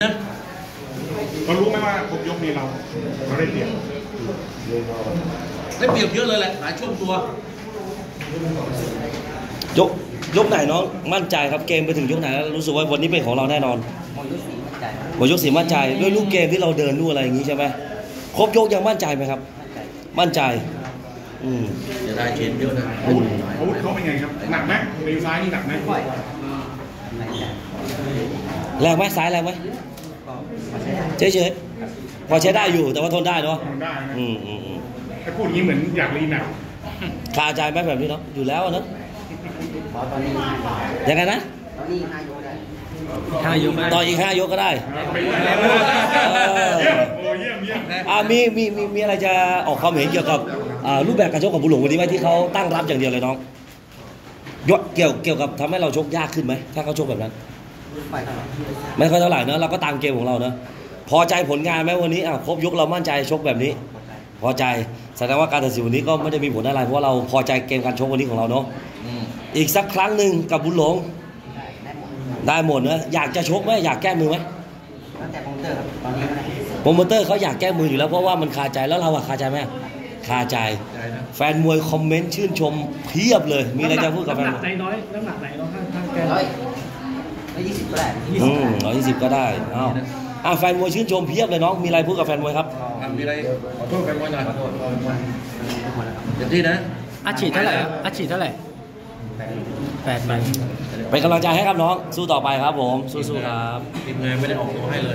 เรารู้ไหมว่าครบยกนี้เราได้เปรียบเยอะเลยแหละหลายช่วงตัวยกไหนน้องมั่นใจครับเกมไปถึงยกไหนแล้วรู้สึกว่าวันนี้เป็นของเราแน่นอนหมดยก4มั่นใจด้วยลูกเกมที่เราเดินลูกอะไรอย่างนี้ใช่ไหมครบยกยังมั่นใจไหมครับมั่นใจจะได้เชนเยอะนะอาวุธเขาเป็นไงครับหนักไหมตีซ้ายนี่หนักไหมแรงไหมซ้ายแรงไหมเฉยพอใช้ได้อยู่แต่ว่าทนได้เนาะได้นะถ้าพูดอย่างนี้เหมือนอยากรีแมตช์คาใจไหมแบบนี้เนาะอยู่แล้วเนาะยังไงนะตอนนี้5 ยกต่ออีก5 ยกก็ได้มีอะไรจะออกความเห็นเกี่ยวกับรูปแบบการชกของบุหลงวันนี้ไหมที่เขาตั้งรับอย่างเดียวเลยน้องเกี่ยวกับทำให้เราชกยากขึ้นไหมถ้าเขาชกแบบนั้นไม่ค่อยเท่าไหร่เนอะเราก็ตามเกมของเราเนอะพอใจผลงานไหมวันนี้ครบยกเรามั่นใจชกแบบนี้พอใจแสดงว่าการตัดสินวันนี้ก็ไม่ได้มีผลอะไรเพราะเราพอใจเกมการชกวันนี้ของเราเนาะอีกสักครั้งหนึ่งกับบุญหลงได้หมดนะอยากจะชกไหมอยากแก้มือไหมแต่โปรโมเตอร์เขาอยากแก้มืออยู่แล้วเพราะว่ามันคาใจแล้วเราคาใจไหมคาใจแฟนมวยคอมเมนต์ชื่นชมเพียบเลยมีอะไรจะพูดกับแฟนมวยน้ำหนักไหนเราข้างแก้ 120ก็ได้120ก็ได้แฟนมวยชื่นชมเพียบเลยน้องมีอะไรพูดกับแฟนมวยครับมีอะไรขอโทษแฟนมวยหน่อยเต็มที่นะอาชีพเท่าไหร่8 เป็นกำลังใจให้ครับน้องสู้ต่อไปครับผมสู้ๆครับทีมงานไม่ได้ออกตัวให้เลย